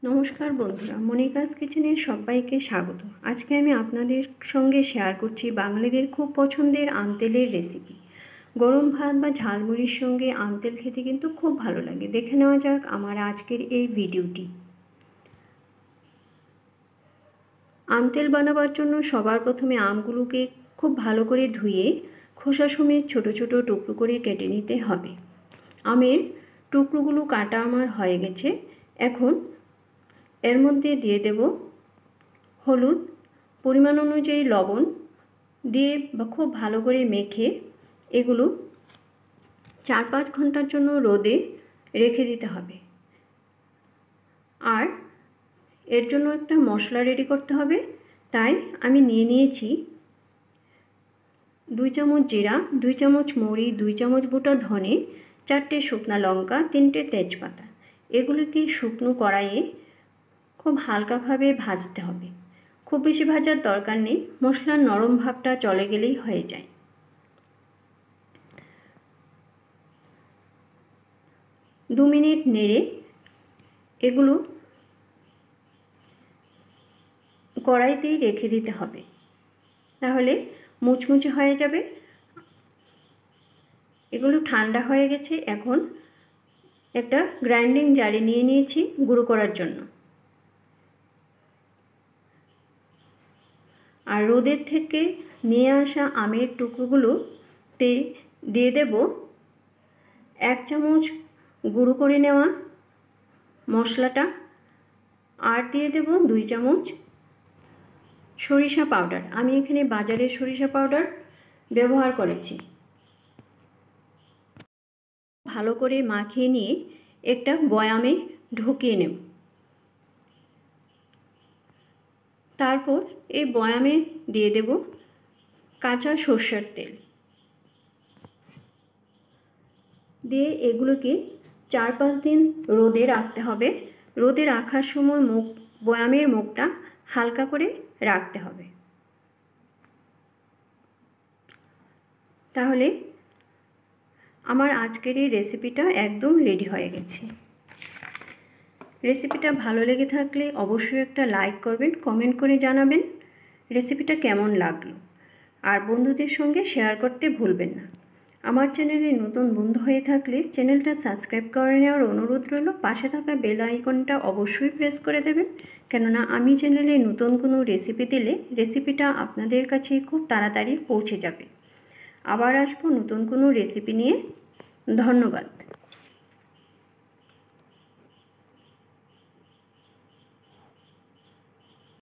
নমস্কার বন্ধুরা, মনিকাস কিচেনে সবাইকে স্বাগত। আজকে আমি আপনাদের সঙ্গে শেয়ার করছি বাঙালিদের খুব পছন্দের আমতেলের রেসিপি। গরম ভাত বা ঝালমুড়ির সঙ্গে আমতেল খেতে কিন্তু খুব ভালো লাগে। দেখে নেওয়া যাক আমার আজকের এই ভিডিওটি। আমতেল বানাবার জন্য সবার প্রথমে আমগুলোকে খুব ভালো করে ধুয়ে খোসা সমেত ছোট ছোট টুকরো করে কেটে নিতে হবে। আমের টুকরোগুলো কাটা আমার হয়ে গেছে। এখন এর মধ্যে দিয়ে দেব হলুদ, পরিমাণ অনুযায়ী লবণ দিয়ে খুব ভালো করে মেখে এগুলো 4-5 ঘন্টার জন্য রোদে রেখে দিতে হবে। আর এর জন্য একটা মশলা রেডি করতে হবে। তাই আমি নিয়েছি 2 চামচ জিরা, 2 চামচ মৌরি, 2 চামচ গোটা ধনে, 4টে শুকনা লঙ্কা, 3টে তেজপাতা। এগুলোকে শুকনো কড়াইয়ে খুব হালকাভাবে ভাজতে হবে। খুব বেশি ভাজার দরকার নেই, মশলার নরম ভাবটা চলে গেলেই হয়ে যায়। দু মিনিট নেড়ে এগুলো কড়াইতেই রেখে দিতে হবে, তাহলে মুচমুচে হয়ে যাবে। এগুলো ঠান্ডা হয়ে গেছে। এখন একটা গ্রাইন্ডিং জারে নিয়েছি গুঁড়ো করার জন্য। আর রোদের থেকে নিয়ে আসা আমের টুকরোগুলোতে দিয়ে দেব 1 চামচ গুঁড়ো করে নেওয়া মশলাটা, আর দিয়ে দেব 2 চামচ সরিষা পাউডার। আমি এখানে বাজারের সরিষা পাউডার ব্যবহার করেছি। ভালো করে মাখিয়ে নিয়ে একটা বয়ামে ঢুকিয়ে নেব। তারপর এই বয়ামে দিয়ে দেব কাঁচা সরষের তেল, দিয়ে এগুলোকে 4-5 দিন রোদে রাখতে হবে। রোদে রাখার সময় বয়ামের মুখটা হালকা করে রাখতে হবে, তাহলে আমার আজকের এই রেসিপিটা একদম রেডি হয়ে গেছে। রেসিপিটা ভালো লেগে থাকলে অবশ্যই একটা লাইক করবেন, কমেন্ট করে জানাবেন রেসিপিটা কেমন লাগলো। আর বন্ধুদের সঙ্গে শেয়ার করতে ভুলবেন না। আমার চ্যানেলে নতুন বন্ধু হয়ে থাকলে চ্যানেলটা সাবস্ক্রাইব করে নেওয়ার অনুরোধ রইল। পাশে থাকা বেল আইকনটা অবশ্যই প্রেস করে দেবেন, কেননা আমি চ্যানেলে নতুন কোনো রেসিপি দিলে রেসিপিটা আপনাদের কাছে খুব তাড়াতাড়ি পৌঁছে যাবে। আবার আসবো নতুন কোনো রেসিপি নিয়ে। ধন্যবাদ।